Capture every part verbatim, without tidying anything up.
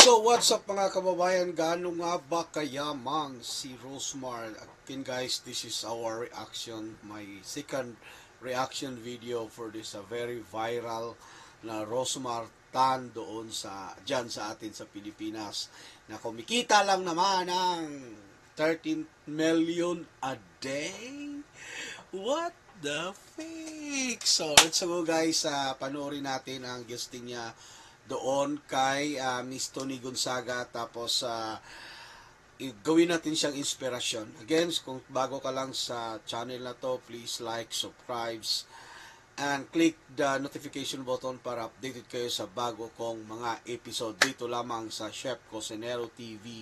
So what's up mga kababayan, gaano nga ba kayamang si Rosemar? Again guys, this is our reaction, my second reaction video for this uh, very viral na Rosemar Tan doon sa dyan sa atin sa Pilipinas na kumikita lang naman ng thirteen million a day. What the fake? So let's go guys, uh, panoorin natin ang guesting niya doon kay uh, Miss Toni Gonzaga, tapos uh, gawin natin siyang inspirasyon. Again, kung bago ka lang sa channel na to, please like, subscribe, and click the notification button para updated kayo sa bago kong mga episode dito lamang sa Chef Cocinero T V.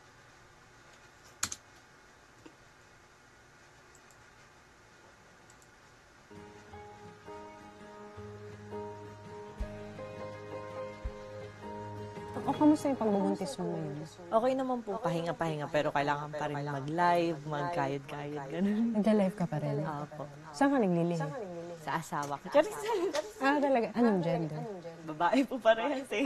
O, kamusta yung pagbubuntis mo ngayon? Okay naman po, pahinga-pahinga, pero kailangan pa rin mag-live, magkayod-kayod, gano'n. Nagda-live ka pa rin? Opo. Saan ka naglilihi? Sa asawa ko. Charis! Ah, talaga? Anong gender? Babae po parehas eh.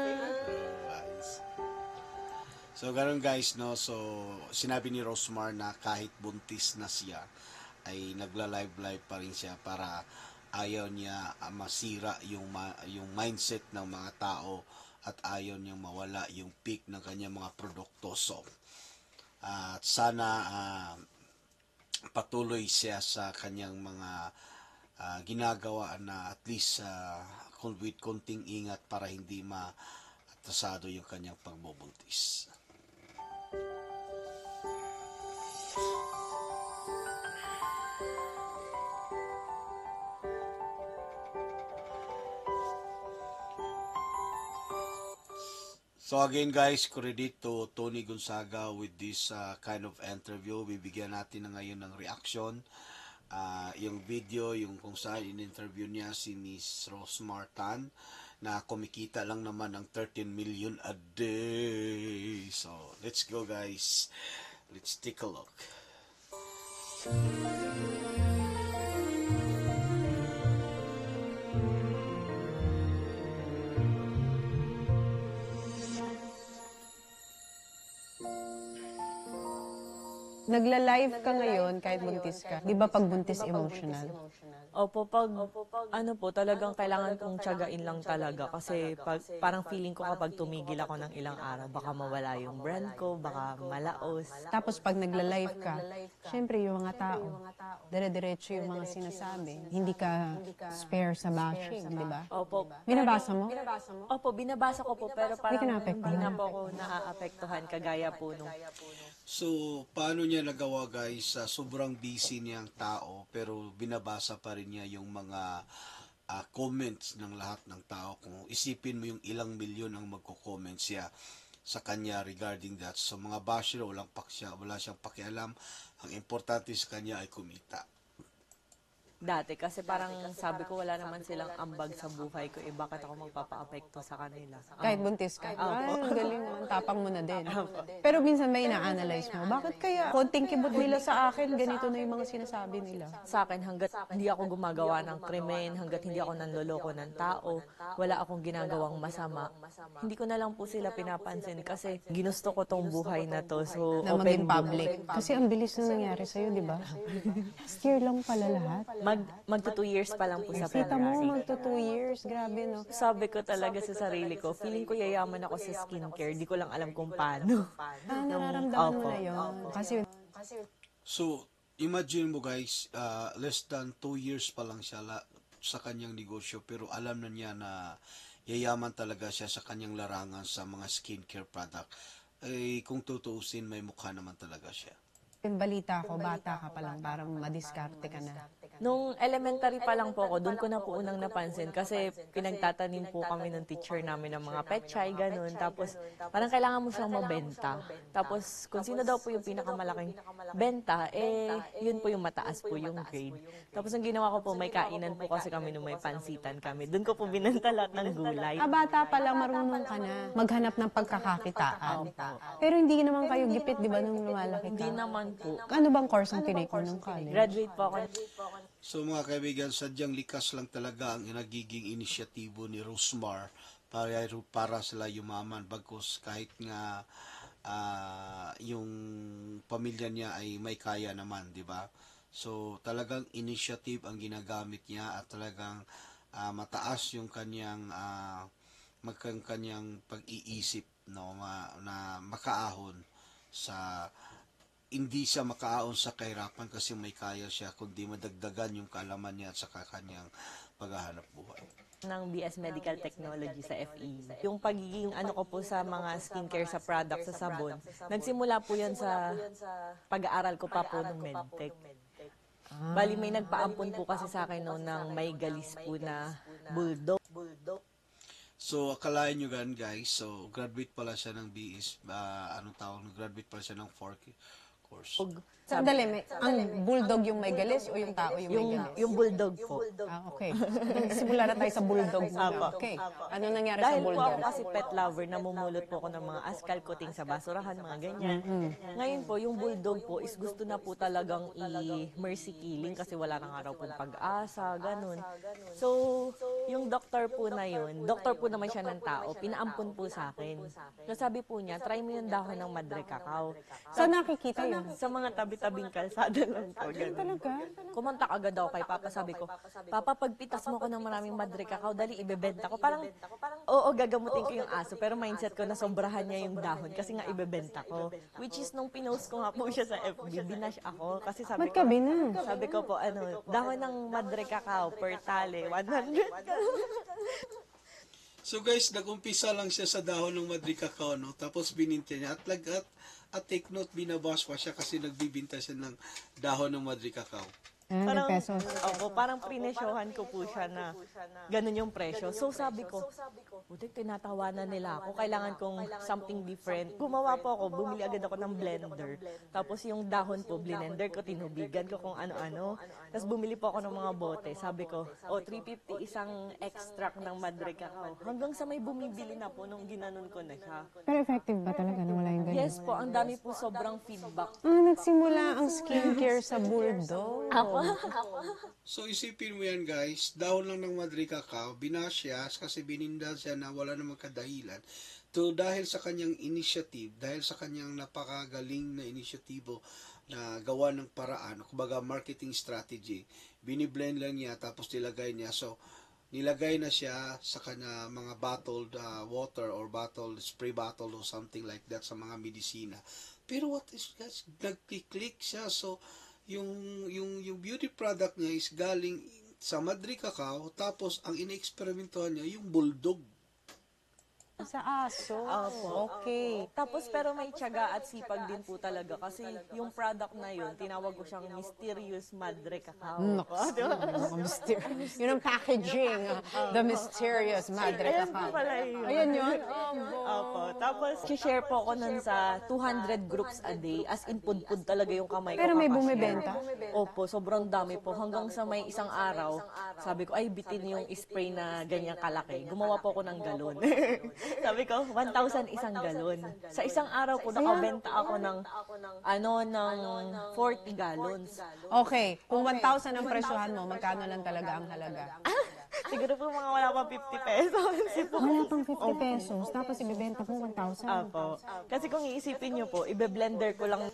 So, ganun guys, no? So, sinabi ni Rosemar na kahit buntis na siya, ay nagla-live-live pa rin siya para ayaw niya uh, masira yung, ma yung mindset ng mga tao at ayaw niyang mawala yung peak ng kanyang mga produkto. So, uh, at sana uh, patuloy siya sa kanyang mga uh, ginagawa na at least uh, with konting ingat para hindi ma-atrasado yung kanyang pagbubuntis. So again guys, credit to Toni Gonzaga with this uh, kind of interview. Bibigyan natin na ngayon ng reaction. Uh, yung video, yung kung saan in-interview niya si Miss Rosemar Tan na kumikita lang naman ng thirteen million a day. So let's go guys. Let's take a look. Nagla-live ka ngayon kahit buntis ka. Di ba pag buntis emotional? Opo, pag ano po, talagang kailangan kong tiyagain lang talaga kasi pag, parang feeling ko kapag tumigil ako ng ilang araw, baka mawala yung brand ko, baka malaos. Tapos pag nagla-live ka, syempre yung mga tao, dire-diretso yung mga sinasabi. Hindi ka spare sa bashing, di ba? Opo. Binabasa mo? Opo, binabasa ko po, pero parang Hindi ka naapektuhan? hindi na po ako naaapektuhan kagaya po nung. So, paano niya nagawa guys? Uh, sobrang busy niyang tao pero binabasa pa rin niya yung mga uh, comments ng lahat ng tao. Kung isipin mo yung ilang milyon ang magko-comment siya sa kanya regarding that. So, mga basher, walang paksya, wala siyang pakialam. Ang importante sa kanya ay kumita. Dati kasi parang sabi ko wala naman silang ambag sa buhay ko, eh bakit ako magpapa-apekto sa kanila? Kahit buntis ka? Ay, ang galing naman. Tapang mo na din. Pero minsan may ina-analyze mo. Bakit kaya konting kibot nila sa akin, ganito na yung mga sinasabi nila? Sa akin, hanggat hindi ako gumagawa ng krimen, hanggat hindi ako nanloloko ng tao, wala akong ginagawang masama, hindi ko na lang po sila pinapansin kasi ginusto ko tong buhay na to. So, Na open maging public. Kasi ang bilis na nangyari sa'yo, di ba? Last year lang pala lahat. Mag, magto two years pa lang po sa Kita mo, February. magto two years. Grabe, no? Sabi ko talaga sa sarili ko, feeling ko yayaman ako sa skincare, di ko lang alam kung paano. Ah, nararamdaman mo Opo. na yun. Kasi, So, imagine mo guys, uh, less than two years pa lang siya la sa kanyang negosyo pero alam na niya na yayaman talaga siya sa kanyang larangan sa mga skincare product. Eh, kung tutuusin, may mukha naman talaga siya. yung balita ko, bata ka pa lang, parang madiskarte ka na. Nung elementary pa lang po ako, doon ko na po unang napansin kasi pinagtatanim po kami ng teacher namin ng mga petchay, ganun. Tapos parang kailangan mo siyang mabenta. Tapos kung sino daw po yung pinakamalaking benta, eh yun po yung mataas po yung grade. Tapos ang ginawa ko po, may kainan po kasi kami nung may pansitan kami. Doon ko po binenta lahat ng gulay. Ah, bata pa lang, marunong ka na maghanap ng pagkakakitaan. Pero hindi naman kayo gipit, di ba, nung lumalaki ka? Hindi naman po. Ano bang course ang tinake mo nung college? Graduate po ako. So mga kaibigan, sadyang likas lang talaga ang nagiging inisyatibo ni Rosemar para, para sila yumaman. Bagkus kahit nga ah, yung pamilya niya ay may kaya naman, di ba? So, talagang initiative ang ginagamit niya at talagang ah, mataas yung kanyang ah, magkang kanyang pag-iisip, no, ma, na makaahon sa hindi siya makaahon sa kahirapan kasi may kaya siya, kundi madagdagan yung kaalaman niya at saka kanyang paghahanap buhay. Ng B S Medical Technology sa F E. Yung pagiging ano ko po sa mga skincare sa product sa sabon, nagsimula po yun sa pag-aaral ko pa po ng medtech. Bali may nagpaampon po kasi sa akin noon ng may galis po na bulldog. So, akalain nyo gan guys, so graduate pala siya ng B S, ah, anong tawag, graduate pala siya ng four course. Sandali, may, ang bulldog yung may galis o yung tao yung, Yung, may galis? yung bulldog po. Ah, okay. Simula na tayo sa bulldog muna. Apo. Okay. Ano nangyari Dahil sa po bulldog? ako kasi pet lover, namumulot po ako ng mga askal kuting sa basurahan, mga ganyan. Ngayon po, yung bulldog po is gusto na po talagang i-mercy killing kasi wala nang araw pong pag-asa, ganun. So, yung doktor po na yun, doktor po naman siya ng tao, pinaampon po sa akin. So, sabi po niya, try mo yung dahon ng madre cacao. Saan nakikita yun? Sa mga tabi-tabing kalsada lang po, ganun. Talaga? Kumontak agad ako kay Papa, sabi ko, Papa, pagpitas mo ko ng maraming madre cacao, dali, ibebenta ko. Parang, oo, gagamutin ko yung aso, pero mindset ko na sobrahan niya yung dahon kasi nga ibebenta ko. Which is, nung pinost ko nga po siya sa F B, binash ako. Kasi sabi Ba't ko, ka binash? sabi ko po, ano, dahon ng madre cacao per tale, one hundred. So guys, nag-umpisa lang siya sa dahon ng Madre Cacao, no? Tapos bininta niya at lag at, at take note, binabash pa siya kasi nagbibinta siya ng dahon ng Madre Cacao. one hundred pesos. Opo, parang prinesyohan ko po siya na ganun yung presyo. So sabi ko, buti tinatawanan nila ako, kailangan kong something different. Gumawa po ako, bumili agad ako ng blender. Tapos yung dahon po, blender ko, tinubigan ko kung ano-ano. Tapos bumili po ako ng mga bote. Sabi ko, oh, three fifty isang extract ng Madre Cacao. Hanggang sa may bumibili na po nung ginanon ko na siya. Pero effective ba talaga na wala yung ganun? Yes po, ang dami po sobrang feedback. Ah, nagsimula ang skincare sa bulldog. So isipin mo yan guys, dahon lang ng Madre Cacao, binash siya kasi bininda siya na wala namang kadahilan. To dahil sa kanyang initiative, dahil sa kanyang napakagaling na inisyatibo na gawa ng paraan, kumbaga marketing strategy, biniblend lang niya tapos nilagay niya. So nilagay na siya sa kanya mga bottled uh, water or bottled spray bottle or something like that sa mga medisina. Pero what is guys, nagkiklik siya. So yung yung yung beauty product niya is galing sa Madre Cacao, tapos ang ine-eksperimentuhan niya yung bulldog. Sa aso. Opo. Okay. Tapos pero may tiyaga at sipag din po talaga kasi yung product na yun, tinawag ko siyang Mysterious Madre Cacao. Naks. Mga mysterious. Yun ang packaging. ah, The mysterious Madre Ayan po Cacao. pala yun. Ayan yun. Opo. Tapos, share po ako nun sa two hundred groups a day. As in, pud-pud talaga yung kamay ko. Pero may kakashare. bumibenta? Opo, sobrang dami po. Hanggang sa may isang araw, sabi ko, ay, bitin yung spray na ganyang kalaki. Gumawa po ako ng galon. Sabi ko, one thousand isang galon. Sa isang araw po, nakabenta ako ng, ano, ng forty gallons. Okay. Kung one thousand ang presyohan mo, magkano lang talaga ang halaga? Siguro po mga wala pa fifty pesos. Wala pang fifty pesos, tapos ibebenta mo one thousand. Apo. Kasi kung iisipin nyo po, ibe-blender ko lang.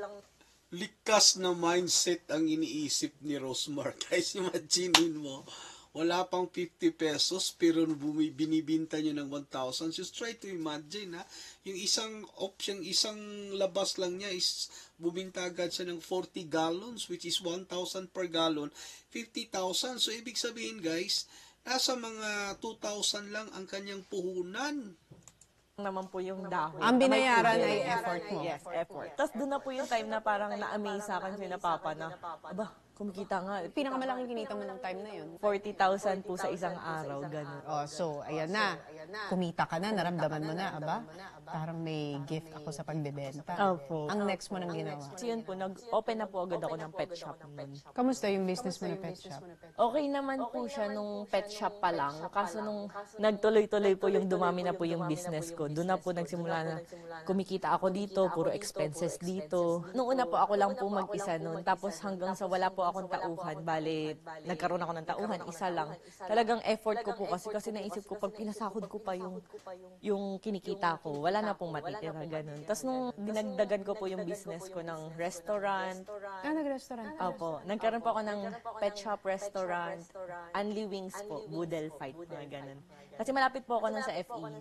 Likas na mindset ang iniisip ni Rosmar. Guys, imagine mo, wala pang fifty pesos pero bumi, binibinta nyo ng one thousand. Just try to imagine, ha? Yung isang option, isang labas lang niya is buminta agad siya ng forty gallons, which is one thousand per gallon, fifty thousand. So, ibig sabihin, guys, nasa mga two thousand lang ang kanyang puhunan. Naman po yung dahon. Ang binayaran May ay pudel. effort mo. Yes, effort. Tapos doon na po yung time na parang na-amaze sa akin si na Papa na, aba, kumikita nga. Pinakamalaking kinita mo ng time na yun. forty thousand po sa isang araw, ganun. Oh, so, ayan na. Kumita ka na, naramdaman mo na, aba? Parang may gift ako sa pagbebenta. Opo. Ang next mo nang ginawa. So yun po, nag-open na po agad ako ng pet shop nun. Kamusta yung business mo na pet shop? Okay naman po siya nung pet shop pa lang. Kaso nung nagtuloy-tuloy po yung dumami na po yung business ko, doon na po nagsimula na kumikita ako dito, puro expenses dito. Nung una po ako lang po mag-isa nun. Tapos hanggang sa wala po po akong tauhan. Bale, nagkaroon ako ng tauhan, isa lang. Talagang effort ko po kasi kasi naisip ko pag pinasahod ko pa yung yung kinikita ko, wala na pong matitira, ganun. Tapos nung dinagdagan ko po yung business ko ng restaurant, Ah, nag-restaurant ka. opo, nagkaroon po ako ng pet shop restaurant, Unli Wings po, Boodle Fight, mga ganun. Kasi malapit po ako nun sa F E,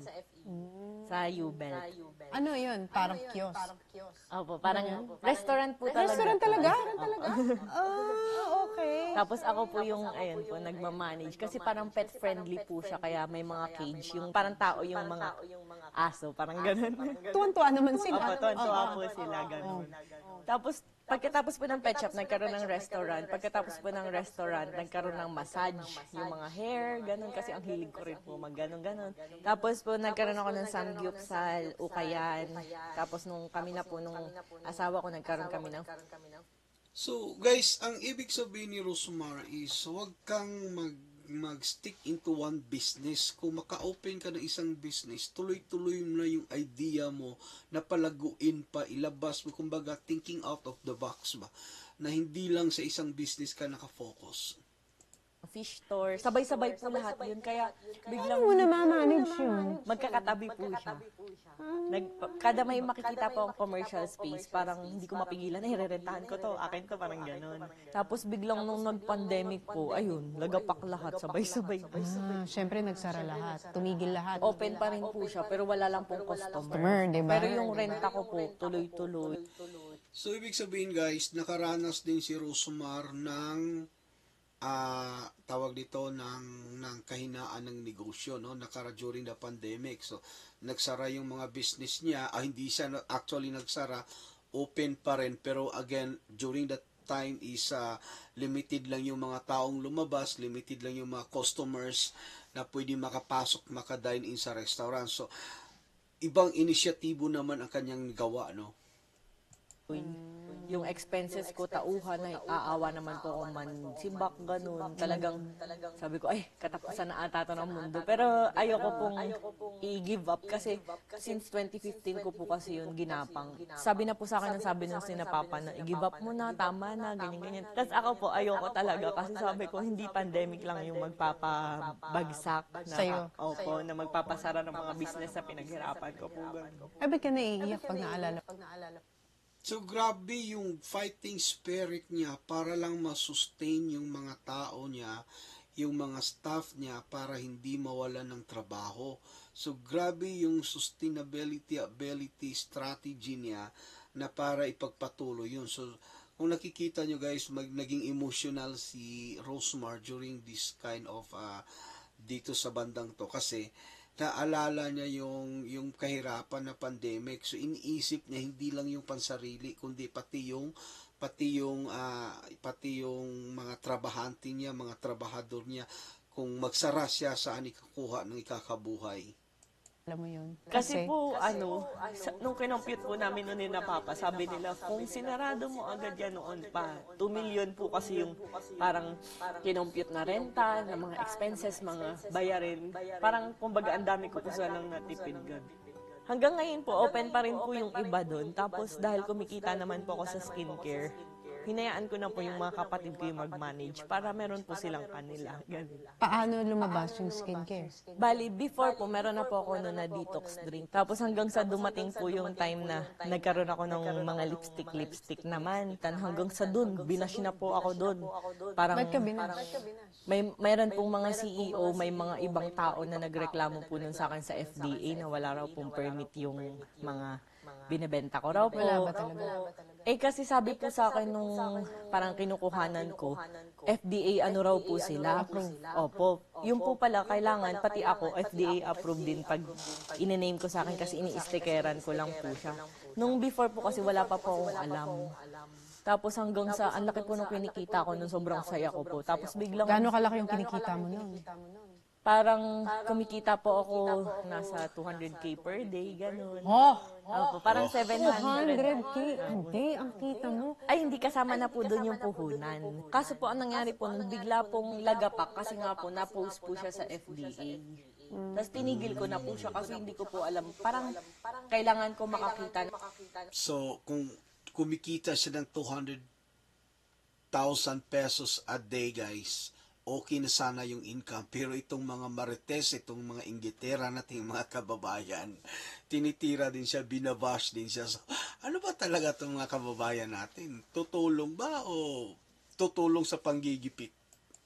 sa U-Belt. Ano yun? Parang kiosk. Opo, parang restaurant po talaga. Restaurant po. talaga? Opo. Ah, okay. Tapos ako po yung, ayun po, nagmamanage. Kasi parang pet-friendly po siya, kaya may mga cage. Yung parang tao yung mga aso, parang ganun. Tuwan-tuwa naman sila. Opo, tuwan-tuwa po sila, ganun. Tapos, pagkatapos po ng pet shop, nagkaroon ng restaurant. Pagkatapos po ng restaurant, nagkaroon ng massage, yung mga hair, ganun. Kasi ang hilig ko rin po, mag ganun, ganun. Tapos po, nagkaroon ako ng samgyupsal, ukayan. Tapos nung kami na po, nung asawa ko, nagkaroon kami ng So, guys, ang ibig sabihin ni Rosmar is huwag kang mag mag-stick into one business. Kung maka-open ka ng isang business, tuloy-tuloy mo na yung idea mo na palaguin pa, ilabas mo, kumbaga thinking out of the box ba, na hindi lang sa isang business ka nakafocus. fish store. Sabay-sabay po lahat yun. Kaya biglang Ano mo na ma-manage yun? magkakatabi po siya. Nag, kada may makikita po ang commercial space, parang hindi ko mapigilan, eh, rerentahan ko to, akin to, parang ganun. Tapos biglang nung nag-pandemic po, ayun, lagapak lahat, sabay-sabay. Ah, syempre nagsara lahat. Tumigil lahat. Open pa rin po siya, pero wala lang pong customer. Customer, di ba? Pero yung renta ko po, tuloy-tuloy. So, ibig sabihin guys, nakaranas din si Rosmar ng ah tawag dito ng ng kahinaan ng negosyo, no, nakara during the pandemic. So nagsara yung mga business niya, ah, hindi siya na- actually nagsara, open pa rin, pero again during that time is ah, limited lang yung mga taong lumabas, limited lang yung mga customers na pwede makapasok, makadine in sa restaurant. So ibang inisyatibo naman ang kanyang gawa, no. Yung expenses ko, tauhan, ay aawa naman po ako man simbak, ganun. Talagang, sabi ko, ay, katapusan na ata to ng mundo. Pero ayoko pong i-give up kasi since twenty fifteen ko po kasi yun ginapang. Sabi na po sa akin, sabi nung sinapapa na, i-give up mo na, tama na, ganyan-ganyan. Tapos ako po, ayoko talaga kasi sabi ko, hindi pandemic lang yung magpapabagsak na, Sa'yo. opo, na magpapasara ng mga business na pinaghirapan ko po. Ganun. Ay, ba't ka naiiyak pag naalala? So, grabe yung fighting spirit niya para lang masustain yung mga tao niya, yung mga staff niya para hindi mawalan ng trabaho. So, grabe yung sustainability ability strategy niya na para ipagpatuloy yun. So, kung nakikita nyo guys, mag, naging emotional si Rosmar during this kind of uh, dito sa bandang to kasi naalala niya yung yung kahirapan na pandemic. So iniisip niya hindi lang yung pansarili kundi pati yung pati yung ah, pati yung mga trabahante niya, mga trabahador niya, kung magsara siya saan ikukuha ng ikakabuhay. Alam mo yun? Kasi po, ano, sa, nung kinompute po namin noon ni na Papa, sabi nila, kung sinarado mo agad yan noon pa, two million po kasi yung parang kinompute na renta, na mga expenses, mga bayarin. Parang, kumbaga, ang dami ko po sanang natipid gan. Hanggang ngayon po, open pa rin po yung iba doon. Tapos, dahil kumikita naman po ako sa skincare, hinayaan ko na po yung mga kapatid ko yung mag-manage para meron po silang kanila. Ganun. Paano lumabas yung skincare? Bali, before po, meron na po ako noon na detox drink. Tapos hanggang sa dumating po yung time na nagkaroon ako ng mga lipstick-lipstick naman. Tan hanggang sa dun, binash na po ako dun. Parang, Ba't ka binash? may, mayroon pong mga C E O, may mga ibang tao na nagreklamo po nun sa akin sa F D A na wala raw pong permit yung mga binebenta ko raw po. Wala ba talaga? Eh kasi sabi po sa akin nung parang kinukuhanan ko, F D A ano raw po sila. Opo. Yung po pala, kailangan, pati ako, F D A approved din pag inename ko sa akin kasi ini-stickeran ko lang po siya. Nung before po kasi wala pa po akong alam. Tapos hanggang sa, ang laki po nung kinikita ko nung sobrang saya ko po. Tapos biglang, Gaano kalaki yung kinikita mo nun? parang kumikita po ako nasa two hundred K per day, ganun. Oh! Opo, parang seven two hundred. hundred K a day ang kita mo. Ay, hindi kasama na po doon yung puhunan. Kaso po, ang nangyari po, nung bigla pong lagapak, kasi nga po, na-post po siya sa F D A. Tapos tinigil ko na po siya kasi hindi ko po alam. Parang kailangan ko makakita. So kung kumikita siya ng two hundred thousand pesos a day, guys, okay na sana yung income. Pero itong mga marites, itong mga inggitera nating mga kababayan, tinitira din siya, binabash din siya. So, ano ba talaga itong mga kababayan natin? Tutulong ba o tutulong sa panggigipit?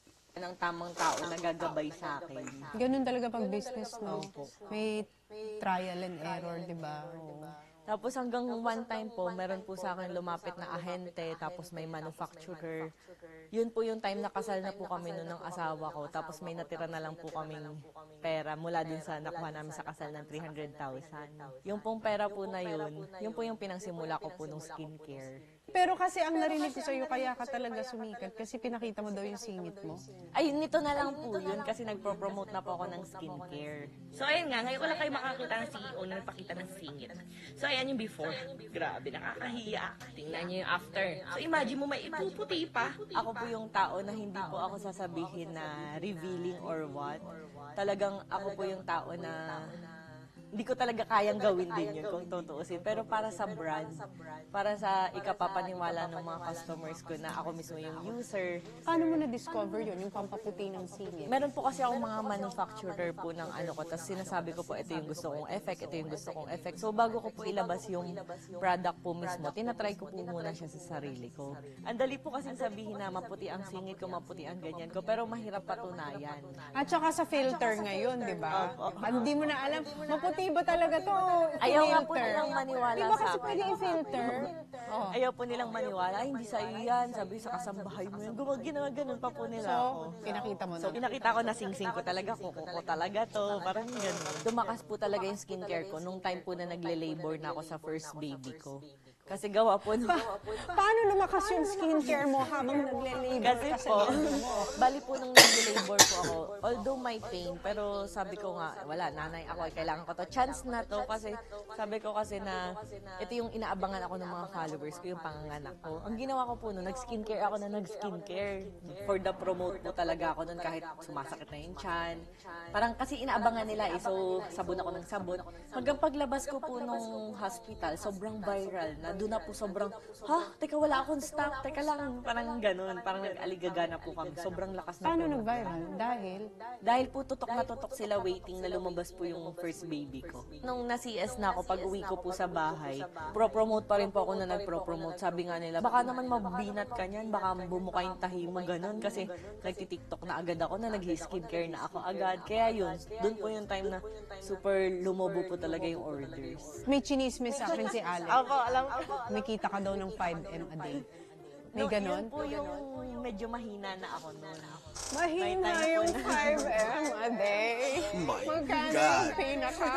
Ng tamang tao na gagabay sa akin. Ganun talaga pag business, no? May trial and error, di ba? Oo. Tapos hanggang one time po, meron po sa akin lumapit na ahente, tapos may manufacturer. Yun po yung time na kasal na po kami noon ng asawa ko, tapos may natira na lang po kaming pera mula dun sa nakuha namin sa kasal ng three hundred thousand. Yung pong pera po na yun, yun po yung pinangsimula ko po ng skincare. Pero kasi ang narinig ko sa'yo, kaya ka talaga sumikat kasi pinakita mo daw yung singit mo. Ay, nito na lang po yun kasi nagpro-promote na po ako ng skincare. So, ayun nga, ngayon ko lang kayo makakita ng C E O na nagpakita ng singit. So, ayan yung before. Grabe, nakakahiya. Tingnan niyo yung after. So, imagine mo, may ipuputi pa. Ako po yung tao na hindi po ako sasabihin na revealing or what. Talagang ako po yung tao na hindi ko talaga kayang gawin din yun kung tutuusin. Pero para sa brand, para sa ikapapaniwala ng mga customers ko na ako mismo yung user. Paano mo na-discover yun, yung pampaputi ng singit? Meron po kasi akong mga manufacturer po ng ano ko, tapos sinasabi ko po, ito yung gusto kong effect, ito yung gusto kong effect. So bago ko po ilabas yung product po mismo, tinatry ko po muna siya sa sarili ko. Ang dali po kasing sabihin na maputi ang singit ko, maputi ang ganyan ko, pero mahirap patunayan. At saka sa filter ngayon, di ba? Hindi mo na alam, maputi ba talaga to? Ayaw nga po Filter. nilang maniwala Di ba sa kasi akin. pwede i-filter? Oh. Ayaw po nilang maniwala, "Ay, hindi sa iyo yan, sabi sa kasambahay mo yan, gumag ginawa ganun pa po nila ako. So, pinakita mo na. So, pinakita ko na sing-sing ko talaga, kuko ko talaga to, parang gano'n. Tumakas po talaga yung skincare ko nung time po na nagle-labor na ako sa first baby ko. Kasi gawa po nung... Paano lumakas yung skincare mo habang nagle-labor Kasi ka sa po, baby mo? bali po nung nag-labor po ako, although may pain, pero sabi ko nga, wala, nanay ako, ay kailangan ko to. Chance na to kasi sabi ko kasi na ito yung inaabangan ako ng mga followers ko, yung panganganak ko. Ang ginawa ko po nun, nag-skincare ako na nag-skincare. For the promote po talaga ako nun kahit sumasakit na yung chan. Parang kasi inaabangan nila eh, so sabon ako ng sabon. Hanggang paglabas ko po nung hospital, sobrang viral na doon na po sobrang, ha, teka wala akong stock, teka lang, parang ganun, parang nag-aligaga na po kami, sobrang lakas na Paano po. nag-viral? Dahil? Dahil po tutok na tutok sila waiting na lumabas po yung first baby ko. Nung na-C S na ako, pag uwi ko po sa bahay, pro-promote pa rin po ako na nag-pro-promote. Sabi nga nila, baka naman mabinat ka niyan, baka bumuka yung tahi mo, ganun. Kasi nagtitiktok na agad ako na nag-skincare na ako agad. Kaya yun, dun po yung time na super lumobo po talaga yung orders. May chinismis sa akin si Alex. Ako, alam ko. Kumikita ka daw ng five M a day. May No, ganon? Yun po yung medyo mahina na ako noon. Mahina May time yung ako na- five M a day. My Magkano God. yung pinaka...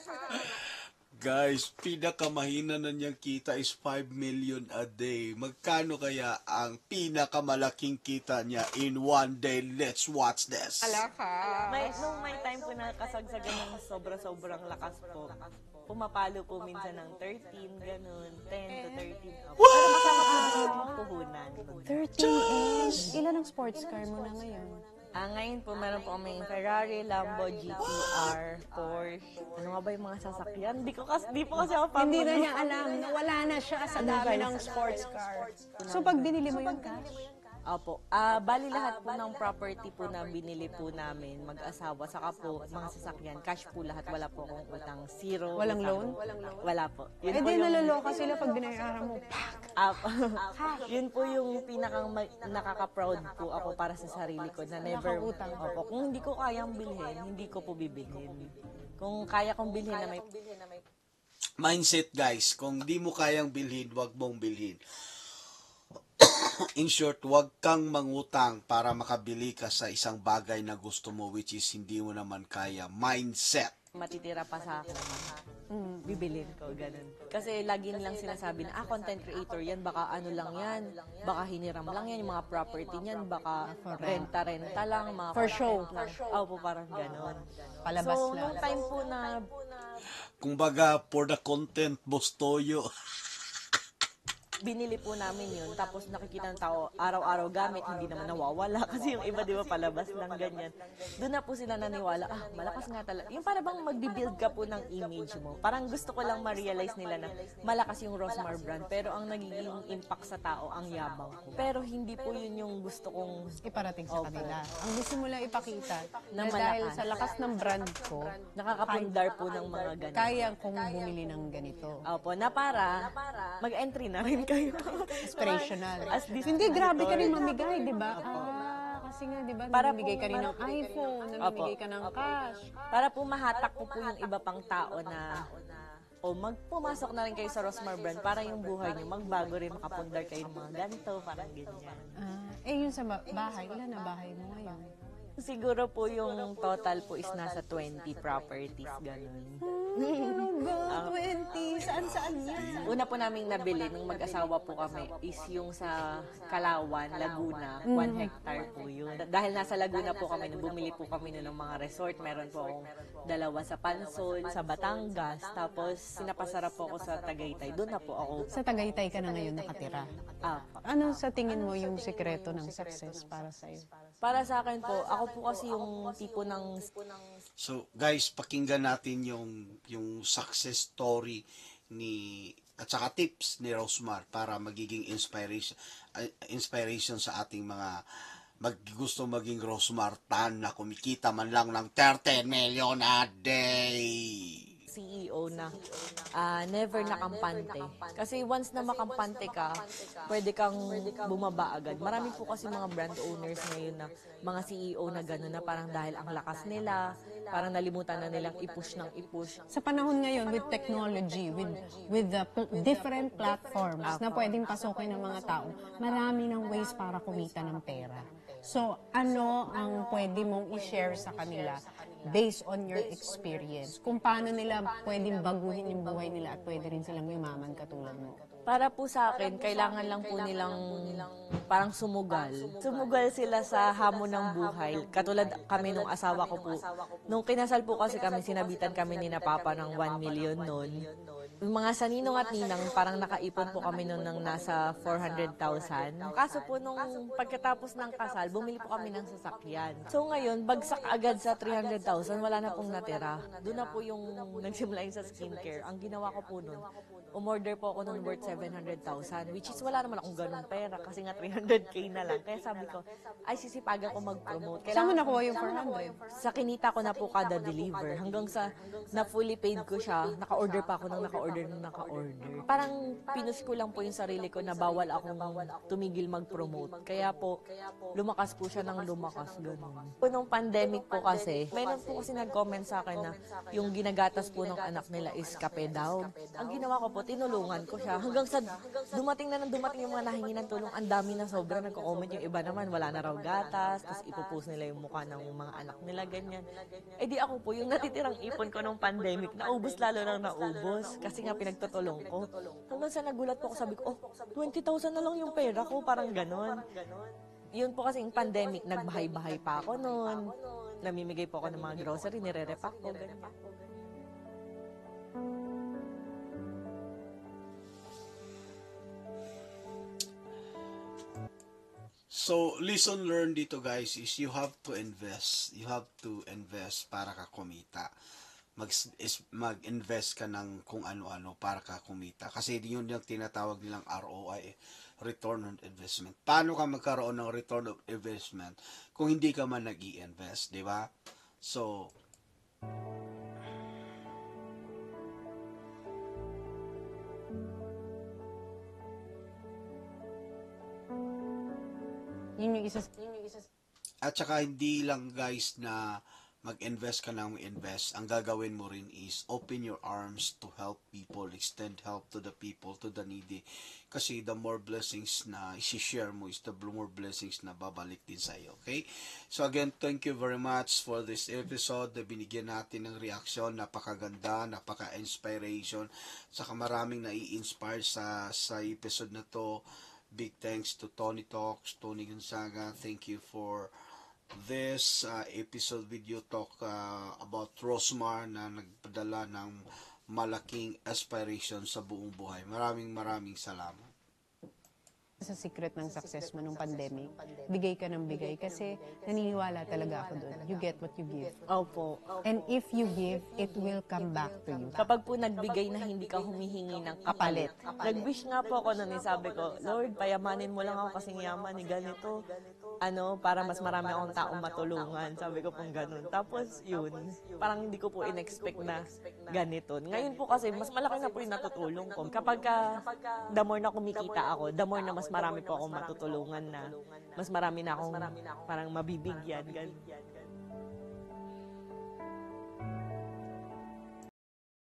Guys, pinakamahina na niyang kita is five million a day. Magkano kaya ang pinakamalaking kita niya in one day? Let's watch this. Ala ka. May, nung may time po na kasagsagan ng sobra-sobrang lakas po, pumapalo po minsan ng thirteen, ganun, ten to thirteen. What? Pero kasama po yung puhunan. thirteen M. Ilan ang sports car mo na ngayon? Ah, ngayon po meron po kaming Ferrari, Lambo, G T R, Porsche. Ano nga ba yung mga sasakyan? Di ko kasi, di po kasi ako pa. Hindi na niya alam na wala na siya sa dami ng sports car. So pag binili mo yung cash, Opo. Ah, bali lahat po ng property po na binili po namin, mag-asawa, saka po mga sasakyan, cash po lahat, wala po akong utang, zero. Walang utang. loan? Wala po. eh di naloloka sila pag binayaran mo. Ah, yun po yung pinakang ma- nakaka-proud po ako para sa sarili ko na never, Nakautang. opo, kung hindi ko kayang bilhin, hindi ko po bibilhin. Kung kaya kong bilhin na may Mindset, guys. Kung di mo kayang bilhin, wag mong bilhin. In short, wag kang mangutang para makabili ka sa isang bagay na gusto mo which is hindi mo naman kaya. Mindset. matitira pa sa akin, mm, bibilin ko, ganun. Kasi lagi nilang sinasabi na, ah, content creator yan, baka ano lang yan, baka hiniram lang yan, yung mga property niyan, baka renta-renta lang, mga For show. lang. Oo po, parang ganun. Palabas so, lang. nung time po na, Kumbaga, for the content, bostoyo. binili po namin yun. Tapos nakikita ng tao, araw-araw gamit, hindi naman nawawala. Kasi yung iba, di ba, palabas lang ganyan. Doon na po sila naniwala, ah, malakas nga talaga. Yung para bang magbibuild ka po ng image mo. Parang gusto ko lang ma-realize nila na malakas yung Rosmar brand. Pero ang nagiging impact sa tao, ang yabang ko. Pero hindi po yun yung gusto kong Iparating sa Opo. kanila. Ang gusto mo lang ipakita na Na dahil malakas. sa lakas ng brand ko, nakakapundar po ng mga ganun. kaya kong bumili ng ganito. Opo, na para mag-entry na rin kayo. Inspirational. As this- Hindi, grabe ka rin mamigay, di ba? Ah, kasi nga, di ba, Para namimigay po- ka rin ng para po- iPhone, namimigay ka ng cash. Para po mahatak ko po yung iba pang tao na o magpumasok na rin kayo sa Rosmar brand para yung buhay nyo magbago rin, makapundar kayo ng mga ganito, parang ganyan. Ah, eh, yun sa ba- bahay, ilan na bahay mo ngayon? Siguro po yung total po is nasa twenty properties, ganun. Ano ba? twenty? Saan-saan yan? Una po naming nabili nung mag-asawa po kami is yung sa Kalawan, Laguna, one hectare po yun. Dahil nasa Laguna po kami, nung bumili po kami nun ng mga resort, meron po akong dalawa sa Pansol, sa Batangas, tapos sinapasarap po ako sa Tagaytay. Doon na po ako. Sa Tagaytay ka na ngayon nakatira. Ah, Ano sa tingin mo yung sekreto ng success para sa'yo? para sa akin po, ako po kasi yung tipo ng So guys, pakinggan natin yung yung success story ni at saka tips ni Rosmar para magiging inspiration uh, inspiration sa ating mga mag gusto maging Rosmar Tan na kumikita man lang ng thirty million a day. C E O na ah, never nakampante. Kasi once na makampante ka, pwede kang bumaba agad. Marami po kasi mga brand owners ngayon na mga C E O na gano'n na parang dahil ang lakas nila, parang nalimutan na nilang i-push ng i-push. Sa panahon ngayon with technology, with with the pl- different platforms na pwedeng pasukin ng mga tao, marami ng ways para kumita ng pera. So, ano ang pwede mong i-share sa kanila based on your experience? Kung paano nila pwedeng baguhin yung buhay nila at pwede rin silang yumaman katulad mo. Para po sa akin, kailangan lang po nilang parang sumugal. Sumugal sila sa hamon ng buhay. Katulad kami nung asawa ko po. Nung kinasal po kasi kami, sinabitan kami ni na Papa ng one million noon. Yung mga saninong at ninang, parang nakaipon po kami noon ng nasa four hundred thousand. Kaso po nung pagkatapos ng kasal, bumili po kami ng sasakyan. So ngayon, bagsak agad sa three hundred thousand, wala na pong natira. Doon na po yung nagsimula yung sa skincare. Ang ginawa ko po noon, umorder po ako noon worth seven hundred thousand, which is wala naman akong ganun pera kasi nga three hundred k na lang. Kaya sabi ko, ay sisipagan ko mag-promote. Saan mo nakuha yung four hundred? Sa kinita ko na po kada deliver. Hanggang sa na fully paid ko siya, naka-order pa ako ng naka-order ng naka-order. Parang pinush ko lang po yung sarili ko na bawal akong tumigil mag-promote. Kaya po, lumakas po siya ng lumakas. Ganun. Po nung pandemic po kasi, mayroon po kasi nag-comment sa akin na yung ginagatas po ng anak nila is kape daw. Ang ginawa ko po, tinulungan ko siya. Hanggang sa dumating na nang dumating yung mga nahingi ng tulong, ang dami na sobra nagko-comment. Yung iba naman, wala na raw gatas, tapos ipopost nila yung mukha ng mga anak nila, ganyan. Eh di ako po, yung natitirang ipon ko nung pandemic, naubos lalo nang naubos. Kasi nga pinagtutulong ko. Hanggang sa nagulat po ako, sabi ko, oh, twenty thousand na lang yung pera ko, parang ganon. Yun po kasi yung pandemic, nagbahay-bahay pa ako noon. Namimigay po ako ng mga grocery, nire-repack ko, ganyan. So, lesson learned dito guys is you have to invest. You have to invest para ka kumita. Mag, is, mag-invest ka ng kung ano-ano para ka kumita. Kasi yun yung tinatawag nilang R O I, Return on Investment. Paano ka magkaroon ng Return on Investment kung hindi ka man nag-i-invest, di ba? So, Yun yung isa, yun yung isa. at saka hindi lang guys na mag-invest ka lang invest. Ang gagawin mo rin is open your arms to help people, extend help to the people, to the needy. Kasi the more blessings na isi-share mo is the more blessings na babalik din sa iyo. Okay? So again, thank you very much for this episode na binigyan natin ng reaction. Napakaganda, napaka-inspiration. Saka maraming nai-inspire sa, sa episode na to. Big thanks to Tony Talks, Tony Gonzaga. Thank you for this uh, episode video talk uh, about Rosmar na nagpadala ng malaking aspiration sa buong buhay. Maraming maraming salamat. sa secret ng success mo nung pandemic, bigay ka ng bigay kasi naniniwala talaga ako doon. You get what you give. Opo. And if you give, it will come back to you. Kapag po nagbigay na hindi ka humihingi ng kapalit. Nag-wish nga po ako nun, eh, sabi ko, Lord, payamanin mo lang ako kasing yaman ni ganito. Ano, para mas marami akong taong matulungan. Sabi ko pong ganun. Tapos yun, parang hindi ko po in-expect na ganito. Ngayon po kasi, mas malaki na po yung natutulong ko. Kapag ka, the more na kumikita ako, the more na mas marami po akong matutulungan na, mas marami na akong parang mabibigyan. Ganun.